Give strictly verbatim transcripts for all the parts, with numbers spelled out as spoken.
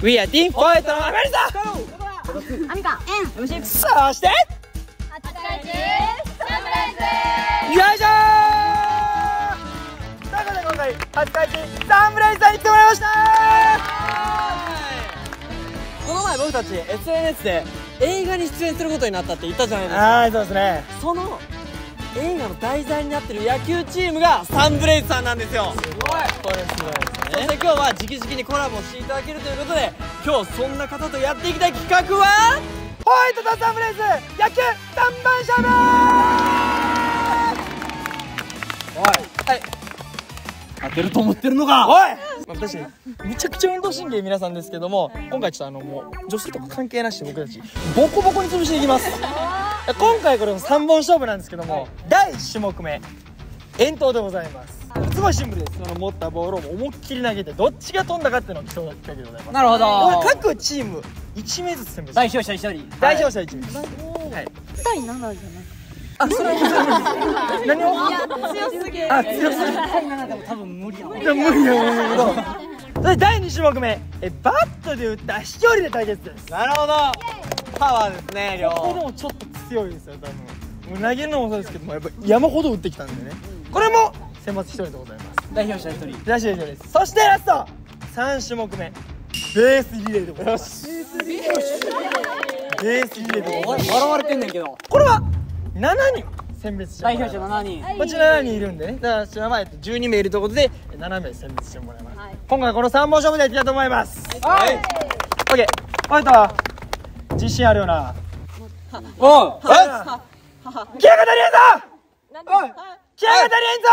We are Team フォーエイトのアメリカ。 アミカ、エン、 そしてよいしょー。ということで今回初解禁サンブレイズさんに来てもらいました。この前僕たち エスエヌエス で映画に出演することになったって言ったじゃないですか。はい、そうですね。その映画の題材になってる野球チームがサンブレイズさんなんですよ。すごい、これすごいですね。そして今日は直々にコラボしていただけるということで、今日そんな方とやっていきたい企画はホワイトとサンブレイズ野球三番勝負。おい、はい、当てると思ってるのか。おい、私めちゃくちゃ運動神経皆さんですけども、今回ちょっとあのもう女子とか関係なしで僕たちボコボコに潰していきます。今回これもさんぼん勝負なんですけども、だいいち種目目遠投でございます。すごいシンプルです。その持ったボールを思いっきり投げてどっちが飛んだかっていうのを競う企画でございます。なるほど。各チームいち名ずつ選別。代表者ひとり、代表者いち名。はいふたりななじゃない。あ、それは何を？いや、強すぎる。あ、強すぎる。ふたりななでも多分無理やわ。いや、無理やわ。それだいに種目目、えバットで打った飛距離で対決です。なるほど。パワーですね、両方。ここでもちょっと強いですよ、多分。もう投げるのもそうですけども、やっぱ山ほど打ってきたんでね。これも選抜ひとりでございます。代表者ひとり。代表者ひとりです。そしてラストさん種目目、ベースリレーでございます。ベースリレーでございます。笑われてんねんけど。これはしちにん選別してもらいます。代表者しちにん。こちらしちにんいるんでね。だからこちらはじゅうにめいいるということでななめい選別してもらいます。今回このさんぼん勝負でやっていきたいと思います。はい。オッケー。ファイトは自信あるよな。おう。気合が足りへんぞ。気合が足りへんぞ。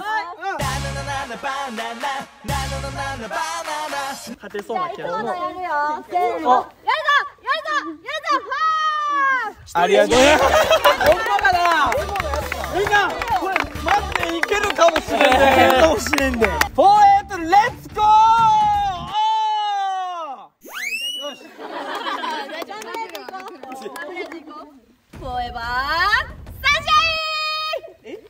勝てそうな気がする。やるぞ、やるぞ、やるぞ、やるぞ。ありがとうございます。ほんまかな。みんなこれマジでいけるかもしれんね。いけるかもしれんで。フォーエイトレッツゴー。よし。 フォーエバーサンシャイン。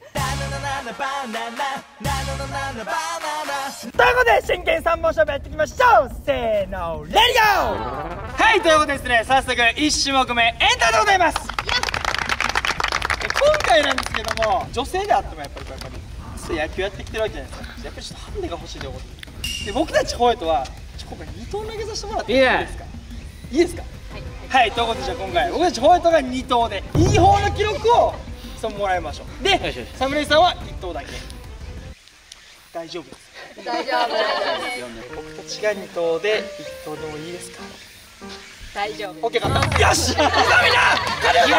ということで真剣さんぼん勝負やっていきましょう。せーの、レディゴー。はい、ということでですね、早速いち種目目エンターでございます。今回なんですけども、女性であってもやっぱりこうやっぱりそう野球やってきてるわけじゃないですか。やっぱりちょっとハンデが欲しいということで、で僕たちホワイトは今回に投投げさせてもらっていいですか。いいですか。はい、ということでじゃあ今回僕たちホワイトがに投でいい方の記録を競ってもらいましょう。でサムレイさんはいち投だけ。大丈夫です。 大丈夫。 僕たちがに投でいち投でもいいですか。 大丈夫。 オッケー、勝った。よし、みんな勝てるぞ、勝てるぞ。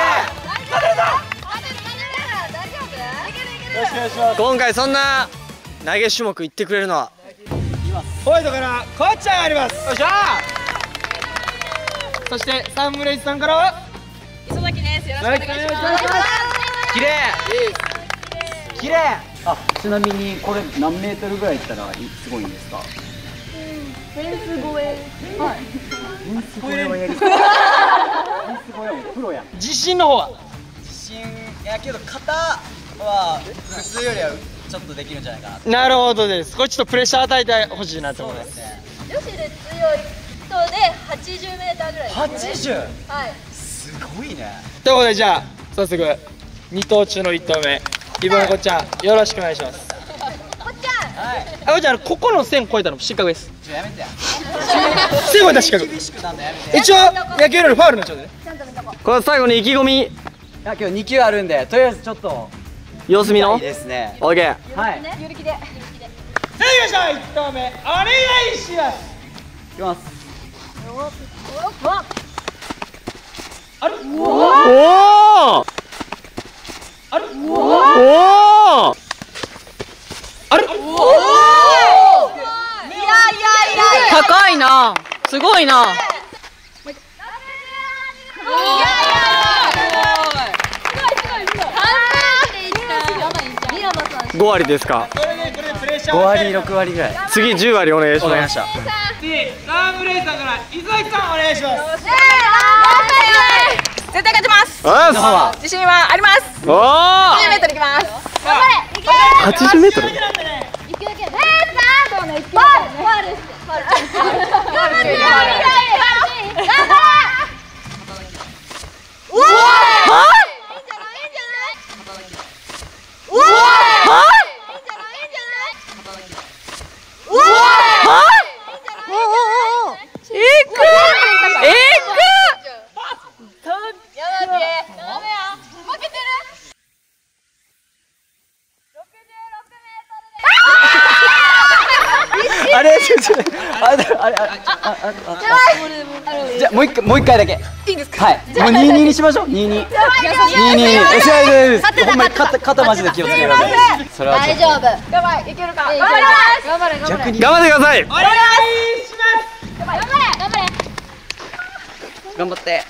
よろしくお願いします。今回そんな投げ種目言ってくれるのはホワイトからこっちゃんがあります。よっしゃー。そしてサンブレイズさんからは磯崎です。よろしくお願いします。 綺麗綺麗。 あ、ちなみにこれ何メートルぐらい行ったらすごいんですか。 フェンス越え。はい。 フェンス越えはやりそう。フェンス越えはもうプロやん。 自信の方は。 自信やけど肩は普通よりはちょっとできるんじゃないかな。 なるほどです。これちょっとプレッシャー与えてほしいなと思います。 女子で強い人ではちじゅうメーターぐらい。 はちじゅう。 はい。 すごいね。 ということでじゃあ早速に投中のいち投目、リボンこっちゃんよろしくお願いします。 こっちゃん。 はい。 あ、こっちゃんここの線越えたの失格です。 ちょやめてや。 線越えた失格。 厳しくなんだやめて。 一応野球よりファウルのちょうでね。これ最後に意気込み。 いや今日に球あるんでとりあえずちょっと様子見の。 いいですね。 オッケー。 はい。 有力で。 さあよいしょ、いち投目お願いします。 いきます。 あれ。おお。あれ。おお。あれ。おお。 いやいやいや。 高いな。すごいな。 ご割ですか。 ご割ろく割ぐらい。 次じゅう割お願いします。 わかりました。 で、サンブレイさんから磯崎さんお願いします。 絶対勝ちます。 あ自信はあります。 おお。 はちじゅうメートルいきます。 頑張れ。いけ。 はちじゅうメートル。 いけいけ。えー、さあ、そうね。ファウル。ファウル。ファウル。 じゃあもう一回もう一回だけいいですか。はいもうにたいににしましょう。にたいに にたいにえ違う違うほんまに肩肩マジで気をつけてください。それは大丈夫。 やばい、いけるか。 頑張れ頑張れ頑張れ。 逆に頑張ってください。 頑張れ頑張れ。 頑張って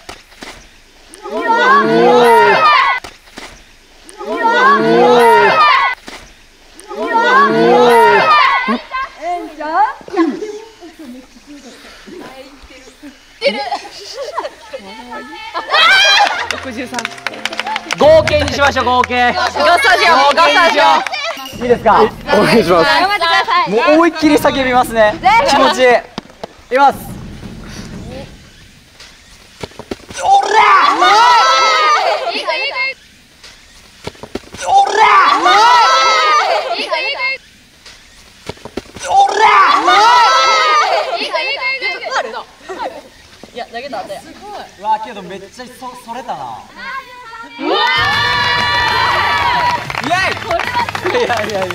合計にしましょう。合計ガスタジオ、ガスタジオ。 いいですか。 お願いします。 頑張ってください。 もう思いっきり叫びますね。気持ちいい。いきます。 いいかいいかい。 いや、投げた後や。 うわけどめっちゃそそれたな。イエイ。いやいやいや。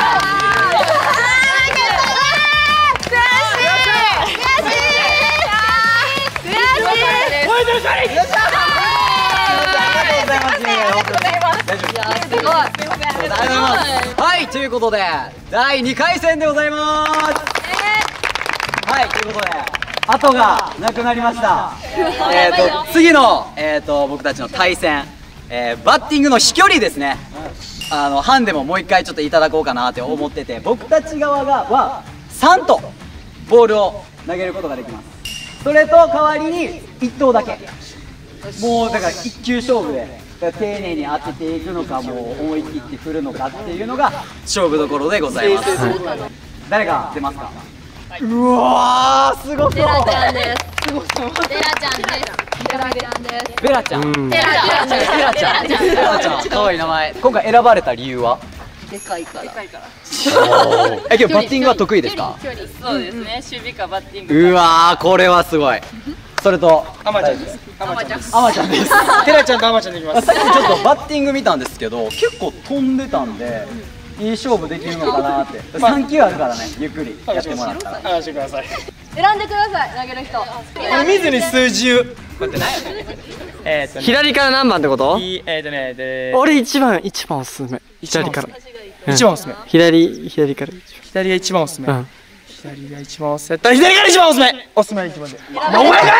はい、ということでだいにかい戦でございます。はい、ということで後がなくなりました。えっと次のえっと僕たちの対戦、えー、バッティングの飛距離ですね。あのハンデももう一回ちょっといただこうかなって思ってて、僕たち側がはさんとボールを投げることができます。それと代わりにいっ投だけ。もうだから一球勝負で丁寧に当てていくのか、もう思い切って振るのかっていうのが勝負どころでございます。誰が出ますか。うわーすごそう。 テラちゃんです。テラちゃんです。テラちゃんです。 ベラちゃん。 うんテラちゃんです。 ベラちゃん。ベラちゃん。可愛い名前。今回選ばれた理由は。 でかいから。でかいから。 え、今日バッティングは得意ですか。 そうですね、守備かバッティング。 うわーこれはすごい。それとアマちゃんです。アマちゃんです。 アマちゃんです。 テラちゃんとアマちゃんでいきます。 さっきちょっとバッティング見たんですけど、結構飛んでたんでいい勝負できるのかなって。さん球あるからね、ゆっくりやってもらったら。 話してください。 選んでください。投げる人。 これ見ずに数字を。待ってない。えっとね。 左から何番ってこと？ いえっとねで。 俺一番一番おすすめ。左から。 一番おすすめ。 左左から。 左が一番おすすめ。 うん。 左が一番おすすめ。左が一番おすすめ。おすすめ一番で。お前かい。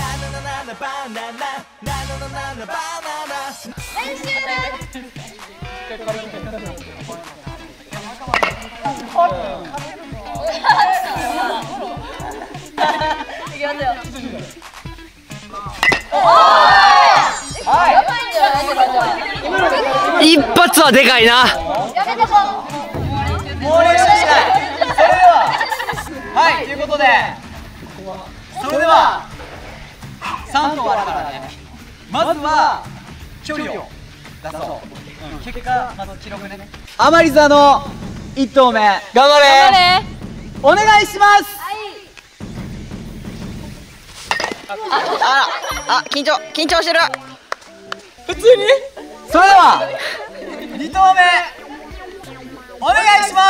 一発はでかいな。 もう練習しない。それでははいということで、それではさん投あるからね、まずは距離を出そう。うん、結果まず記録ね。アマリザのいち投目頑張れお願いします。 あ、あ、緊張、緊張してる。 普通に。 それではに投目お願いします。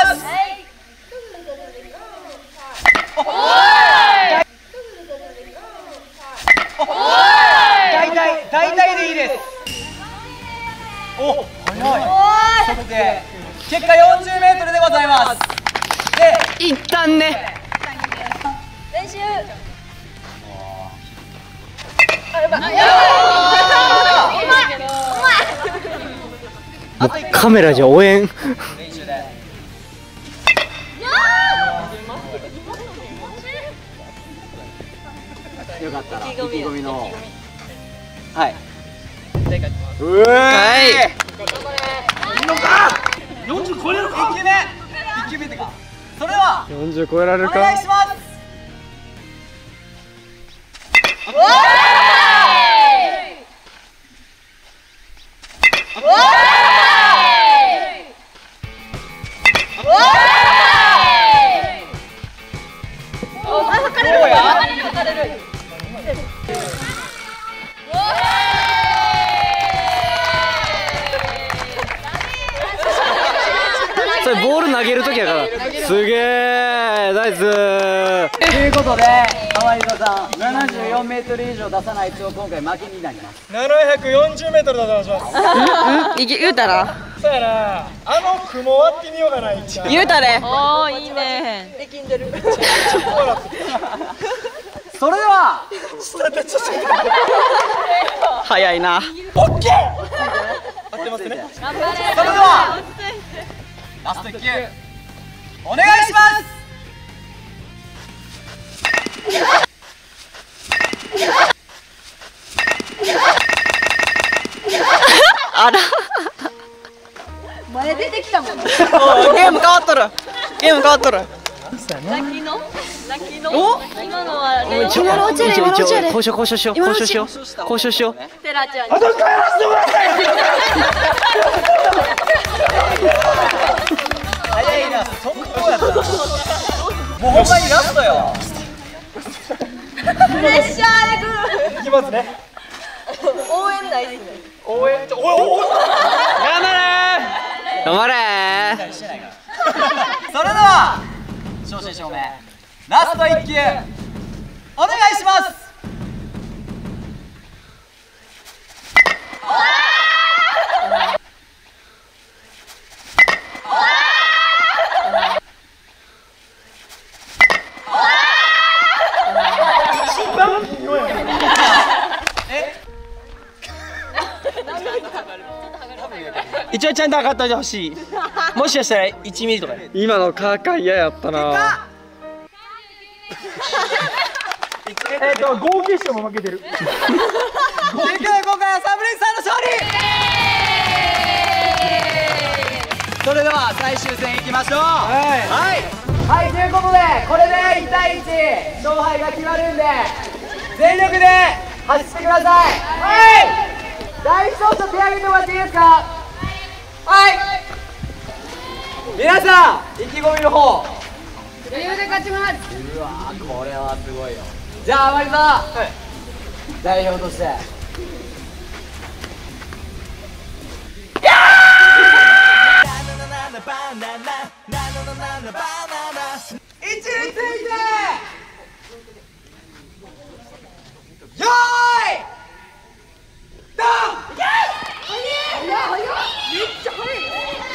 大体大体でいいです。お、早い。測定結果よんじゅうメートルでございます。で、 一旦ね。 練習。 もうカメラじゃ応援。 練習で。よかったら意気込みの。はい。うえーい。 よんじゅう超えるか。 一球目。一球目ってか。それでは四十超えられるお願いか。 します。 それボール投げる時やから。すげえナイス。ということで川井さんななじゅうよんメートル以上出さないと今回負けになります。 ななひゃくよんじゅうメートルだとします。 うん、言うたらそうやな、あの雲割ってみようかな。 言うたれ。 おお、いいね。できんでる。 それでは早いな。 オッケー。合ってますね。 頑張れ。 それではラストいっきゅうお願いします。 あら前出てきたもん。 ゲーム変わっとる。ゲーム変わっとる。 ラッキーのラッキーの今のはレオ今のうちやで、今のうちやで。 交渉交渉しよう交渉しよう交渉しよう。 テラちゃんに。 あと帰らせてもらって。 早いな、速攻やったな。もうほんまにラストよ。 プレッシャーでくる。 いきますね。 応援大好き。 応援、おいおい。 頑張れ頑張れ。それでは正真正銘ラストいっきゅうお願いします。 一応ちゃんと測っといてほしい。もしかしたらいちミリとか。 今のカーカー嫌やったな。 えっと合計しても負けてる。 結局今回はサブレイさんの勝利。それでは最終戦いきましょう。はいはい、はい、ということでこれでいちたいいち勝敗が決まるんで全力で走ってください。はい、大勝者手挙げてもらっていいですか。はい、皆さん意気込みの方。 余裕で勝ちます。 うわー、これはすごいよ。じゃああまりさん、はい、代表として一塁ついてよーいドン。いけめっちゃ速い。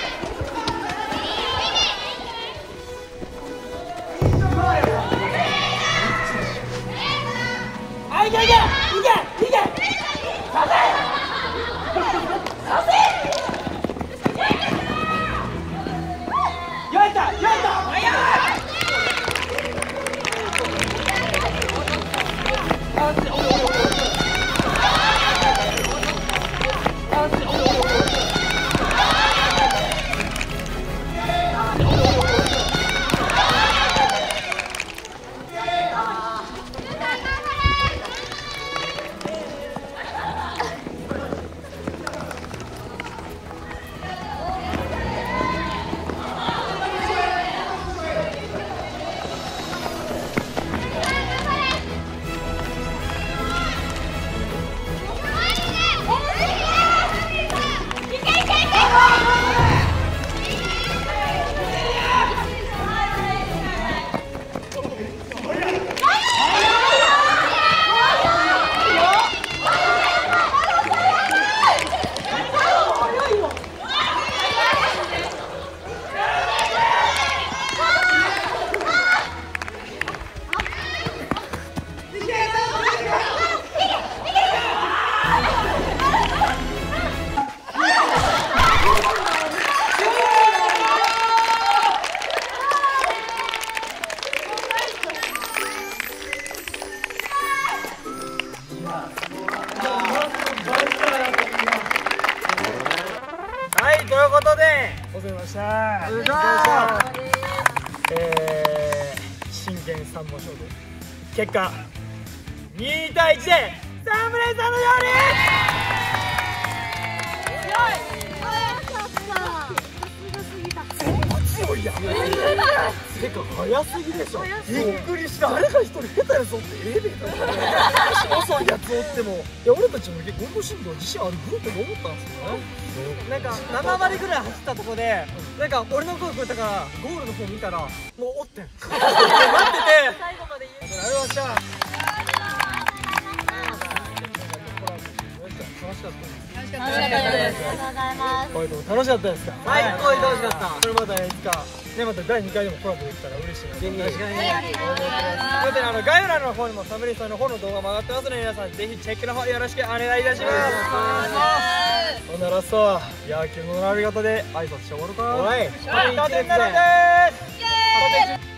あ、いけいけいけいけ。させさせ。やったやった。はい、ということでお疲れ様でした。お疲れ様でした。えー、真剣三本勝負結果にたいいちでサムレイさんの勝利。強い。早かった。さすがすぎた。 強いやん。てか早すぎでしょ。びっくりした。誰か一人下手やぞってエレベーターで遅いやつおっても、いや俺たちも結構運動神経自信あるグループと思ったんですよね。なんかなな割ぐらい走ったとこで、なんか俺の声聞こえたからゴールの方見たらもうおってん。待ってて。最後まで言う。ありがとうございました。楽しかったです。 楽しかったです。ありがとうございます。 こういうの楽しかったですか。 最高に楽しかった。 これまたいつかね、まただいにかいでもコラボできたら嬉しいな。 確かに。 またあの概要欄の方にもサムリさんの方の動画も上がってますので、皆さんぜひチェックの方よろしくお願いいたします。ほんならさ、いや今日のありがとうで挨拶して終わるか。 おい。 はい、舘になるです。